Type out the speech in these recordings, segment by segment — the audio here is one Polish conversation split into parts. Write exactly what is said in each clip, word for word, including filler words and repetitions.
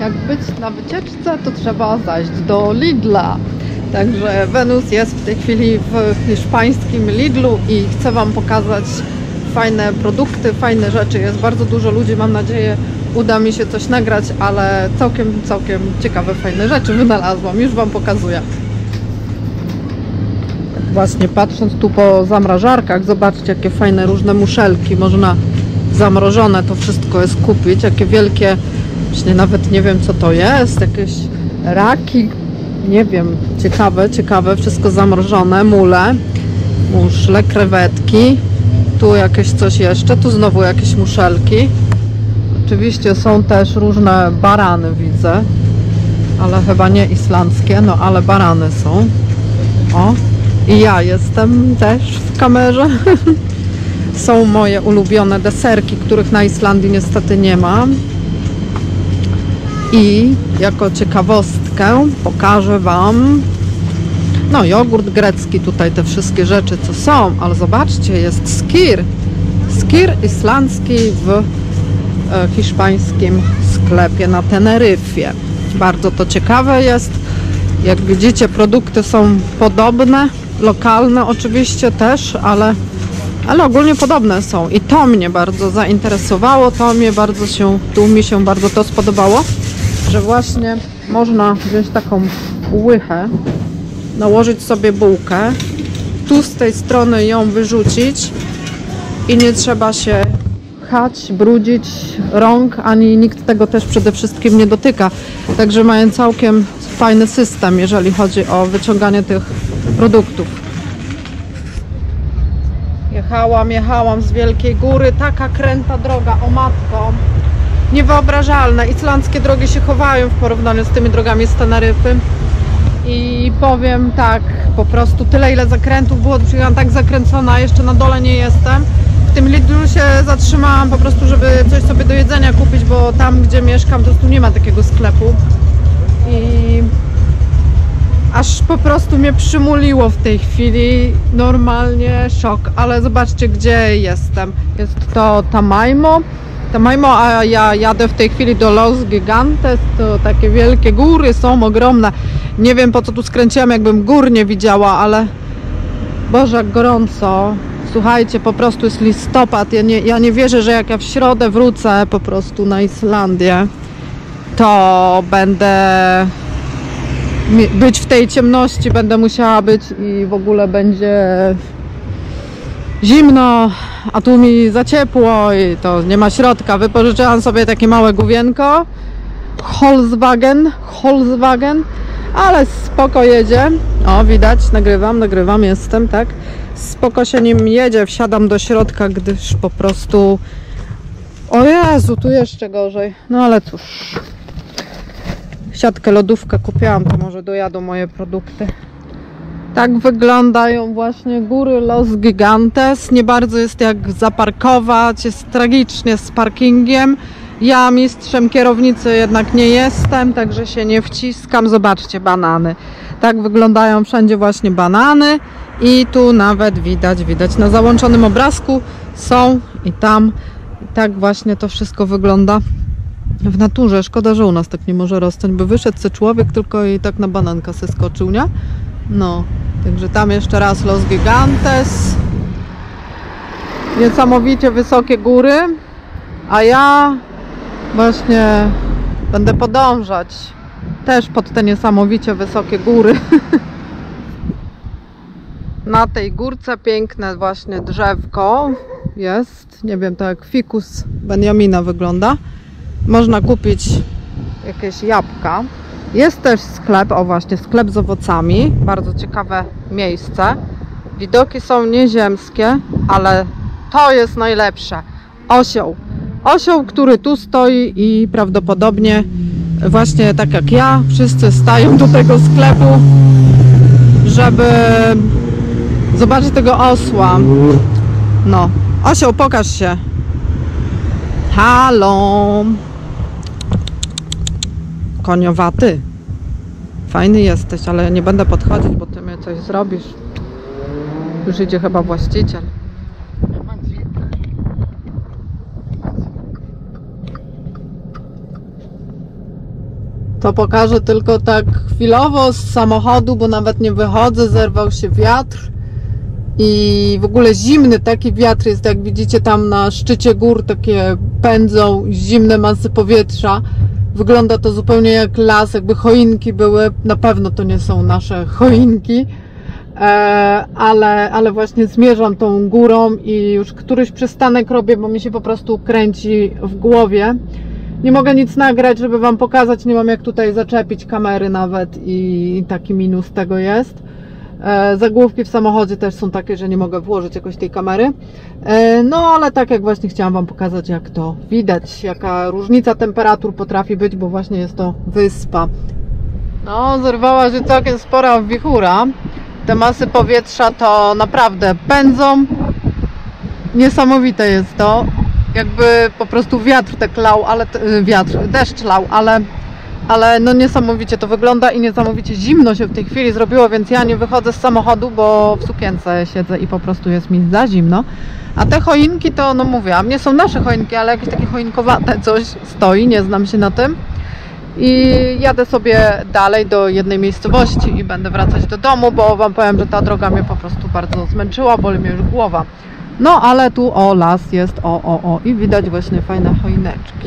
Jak być na wycieczce, to trzeba zajść do Lidla. Także Wenus jest w tej chwili w hiszpańskim Lidlu i chcę Wam pokazać fajne produkty, fajne rzeczy. Jest bardzo dużo ludzi, mam nadzieję, uda mi się coś nagrać, ale całkiem, całkiem ciekawe, fajne rzeczy wynalazłam. Już Wam pokazuję. Właśnie patrząc tu po zamrażarkach, zobaczcie, jakie fajne różne muszelki. Można zamrożone to wszystko jest kupić. Jakie wielkie, właśnie nawet nie wiem co to jest, jakieś raki, nie wiem, ciekawe, ciekawe, wszystko zamrożone, mule, muszle, krewetki, tu jakieś coś jeszcze, tu znowu jakieś muszelki. Oczywiście są też różne barany, widzę, ale chyba nie islandzkie, no ale barany są. O, i ja jestem też w kamerze. Są moje ulubione deserki, których na Islandii niestety nie ma. I jako ciekawostkę pokażę Wam, no jogurt grecki, tutaj te wszystkie rzeczy co są, ale zobaczcie, jest skir. Skir islandzki w e, hiszpańskim sklepie na Teneryfie. Bardzo to ciekawe jest. Jak widzicie, produkty są podobne, lokalne oczywiście też, ale, ale ogólnie podobne są. I to mnie bardzo zainteresowało, to mnie bardzo się, tu mi się bardzo to spodobało, że właśnie można wziąć taką łychę, nałożyć sobie bułkę, tu z tej strony ją wyrzucić i nie trzeba się pchać, brudzić rąk, ani nikt tego też przede wszystkim nie dotyka. Także mają całkiem fajny system, jeżeli chodzi o wyciąganie tych produktów. Jechałam, jechałam z Wielkiej Góry, taka kręta droga, o matko, niewyobrażalne. Islandzkie drogi się chowają w porównaniu z tymi drogami z Teneryfy. I powiem tak, po prostu tyle ile zakrętów było, przyjechałam tak zakręcona, jeszcze na dole nie jestem. W tym Lidlu się zatrzymałam po prostu, żeby coś sobie do jedzenia kupić, bo tam gdzie mieszkam, to tu nie ma takiego sklepu. I aż po prostu mnie przymuliło w tej chwili, normalnie szok, ale zobaczcie gdzie jestem. Jest to Tamaimo. Tamaimo, a ja jadę w tej chwili do Los Gigantes, to takie wielkie góry są ogromne. Nie wiem po co tu skręciłam, jakbym gór nie widziała, ale Boże jak gorąco. Słuchajcie, po prostu jest listopad, ja nie, ja nie wierzę, że jak ja w środę wrócę po prostu na Islandię, to będę być w tej ciemności, będę musiała być i w ogóle będzie zimno, a tu mi za ciepło i to nie ma środka. Wypożyczyłam sobie takie małe główienko Volkswagen, Volkswagen, ale spoko jedzie. O, widać, nagrywam, nagrywam, jestem, tak? Spoko się nim jedzie, wsiadam do środka, gdyż po prostu... O Jezu, tu jeszcze gorzej. No ale cóż. Siatkę, lodówkę kupiłam, to może dojadą moje produkty. Tak wyglądają właśnie góry Los Gigantes. Nie bardzo jest jak zaparkować, jest tragicznie z parkingiem. Ja mistrzem kierownicy jednak nie jestem, także się nie wciskam. Zobaczcie, banany. Tak wyglądają wszędzie właśnie banany. I tu nawet widać, widać na załączonym obrazku są i tam. I tak właśnie to wszystko wygląda w naturze. Szkoda, że u nas tak nie może rosnąć, by wyszedł se człowiek tylko i tak na bananka se skoczył, nie? No, także tam jeszcze raz Los Gigantes. Niesamowicie wysokie góry, a ja właśnie będę podążać też pod te niesamowicie wysokie góry. Na tej górce piękne właśnie drzewko jest, nie wiem, to jak fikus Benjamina wygląda. Można kupić jakieś jabłka. Jest też sklep, o właśnie, sklep z owocami. Bardzo ciekawe miejsce. Widoki są nieziemskie, ale to jest najlepsze. Osioł. Osioł, który tu stoi i prawdopodobnie właśnie tak jak ja, wszyscy stają do tego sklepu, żeby zobaczyć tego osła. No, osioł, pokaż się. Halo. Koniowaty. Fajny jesteś, ale nie będę podchodzić, bo ty mnie coś zrobisz. Już idzie chyba właściciel. To pokażę tylko tak chwilowo z samochodu, bo nawet nie wychodzę, zerwał się wiatr i w ogóle zimny taki wiatr jest, jak widzicie tam na szczycie gór, takie pędzą zimne masy powietrza. Wygląda to zupełnie jak las, jakby choinki były. Na pewno to nie są nasze choinki, ale, ale właśnie zmierzam tą górą i już któryś przystanek robię, bo mi się po prostu kręci w głowie. Nie mogę nic nagrać, żeby wam pokazać, nie mam jak tutaj zaczepić kamery nawet i taki minus tego jest. E, zagłówki w samochodzie też są takie, że nie mogę włożyć jakoś tej kamery. E, no ale tak jak właśnie chciałam wam pokazać, jak to widać, jaka różnica temperatur potrafi być, bo właśnie jest to wyspa. No, zerwała się całkiem spora wichura. Te masy powietrza to naprawdę pędzą. Niesamowite jest to. Jakby po prostu wiatr tak lał, ale wiatr, deszcz lał, ale, ale no niesamowicie to wygląda i niesamowicie zimno się w tej chwili zrobiło, więc ja nie wychodzę z samochodu, bo w sukience siedzę i po prostu jest mi za zimno. A te choinki to, no mówię, a nie są nasze choinki, ale jakieś takie choinkowate coś stoi, nie znam się na tym. I jadę sobie dalej do jednej miejscowości i będę wracać do domu, bo wam powiem, że ta droga mnie po prostu bardzo zmęczyła, boli mnie już głowa. No ale tu o, las jest, o, o, o i widać właśnie fajne choineczki.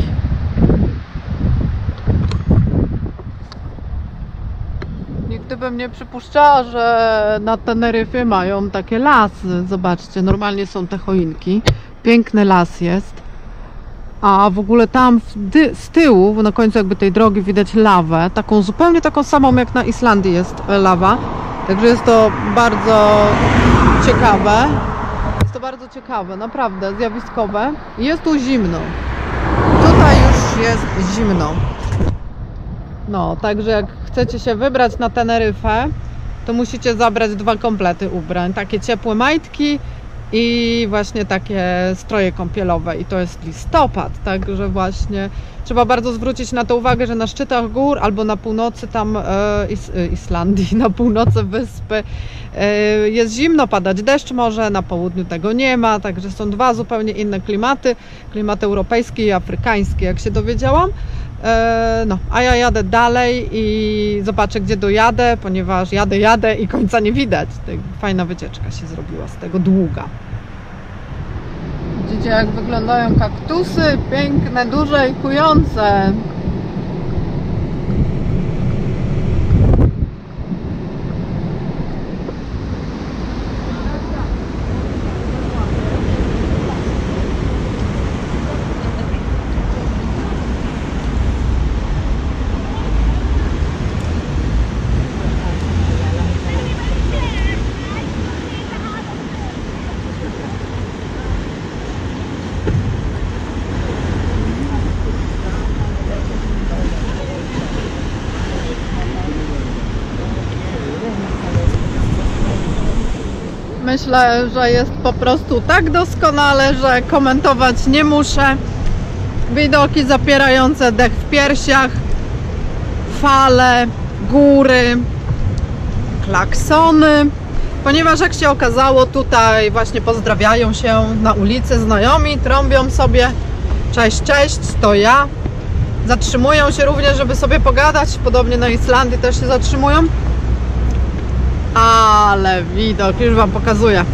Nigdy bym nie przypuszczała, że na Teneryfie mają takie lasy. Zobaczcie, normalnie są te choinki. Piękny las jest. A w ogóle tam z tyłu, na końcu jakby tej drogi widać lawę. Taką zupełnie taką samą jak na Islandii jest lawa. Także jest to bardzo ciekawe. Jest to bardzo ciekawe, naprawdę zjawiskowe. Jest tu zimno. Tutaj już jest zimno. No, także jak chcecie się wybrać na Teneryfę, to musicie zabrać dwa komplety ubrań. Takie ciepłe majtki i właśnie takie stroje kąpielowe. I to jest listopad, także właśnie trzeba bardzo zwrócić na to uwagę, że na szczytach gór albo na północy tam e, Is Islandii, na północy wyspy e, jest zimno, padać deszcz może, na południu tego nie ma, także są dwa zupełnie inne klimaty, klimat europejski i afrykański, jak się dowiedziałam. E, no, a ja jadę dalej i zobaczę, gdzie dojadę, ponieważ jadę, jadę i końca nie widać. Fajna wycieczka się zrobiła z tego, długa. Widzicie, jak wyglądają kaktusy, piękne, duże i kujące. Myślę, że jest po prostu tak doskonale, że komentować nie muszę. Widoki zapierające dech w piersiach, fale, góry, klaksony. Ponieważ jak się okazało, tutaj właśnie pozdrawiają się na ulicy znajomi, trąbią sobie cześć, cześć, to ja. Zatrzymują się również, żeby sobie pogadać, podobnie na Islandii też się zatrzymują. Ale widok, już wam pokazuję.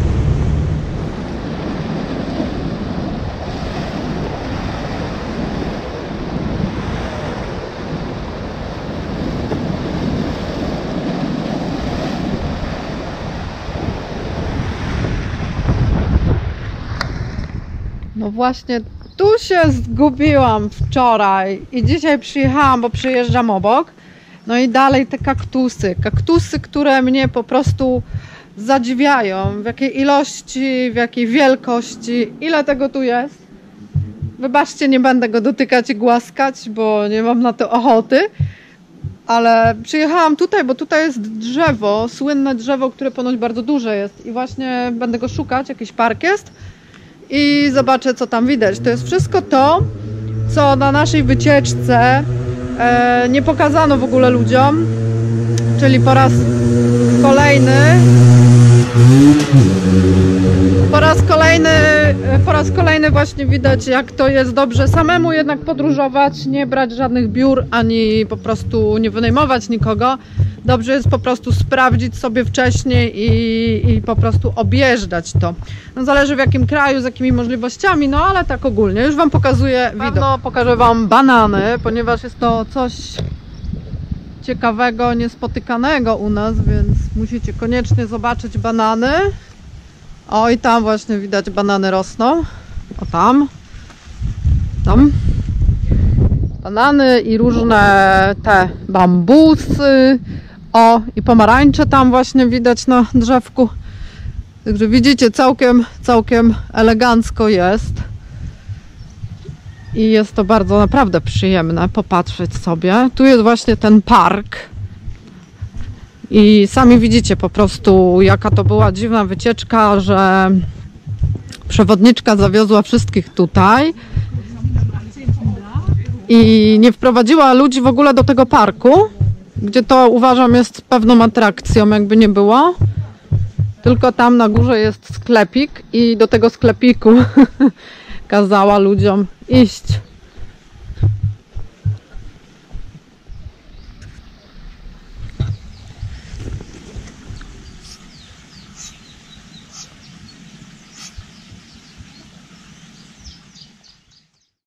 No właśnie, tu się zgubiłam wczoraj i dzisiaj przyjechałam, bo przyjeżdżam obok. No i dalej te kaktusy, kaktusy, które mnie po prostu zadziwiają, w jakiej ilości, w jakiej wielkości, ile tego tu jest. Wybaczcie, nie będę go dotykać i głaskać, bo nie mam na to ochoty, ale przyjechałam tutaj, bo tutaj jest drzewo, słynne drzewo, które ponoć bardzo duże jest i właśnie będę go szukać, jakiś park jest i zobaczę, co tam widać. To jest wszystko to, co na naszej wycieczce E, nie pokazano w ogóle ludziom, czyli po raz kolejny po raz kolejny po raz kolejny właśnie widać, jak to jest dobrze samemu jednak podróżować, nie brać żadnych biur, ani po prostu nie wynajmować nikogo. Dobrze jest po prostu sprawdzić sobie wcześniej i, i po prostu objeżdżać to. No, zależy w jakim kraju, z jakimi możliwościami, no ale tak ogólnie. Już Wam pokazuję widok. No, pokażę Wam banany, ponieważ jest to coś ciekawego, niespotykanego u nas, więc musicie koniecznie zobaczyć banany. O, i tam właśnie widać, banany rosną. O, tam. Tam. Banany i różne te bambusy. O, i pomarańcze tam właśnie widać na drzewku. Także widzicie, całkiem, całkiem elegancko jest. I jest to bardzo naprawdę przyjemne popatrzeć sobie. Tu jest właśnie ten park. I sami widzicie po prostu, jaka to była dziwna wycieczka, że przewodniczka zawiozła wszystkich tutaj i nie wprowadziła ludzi w ogóle do tego parku, gdzie to uważam jest pewną atrakcją, jakby nie było. Tylko tam na górze jest sklepik i do tego sklepiku kazała ludziom iść.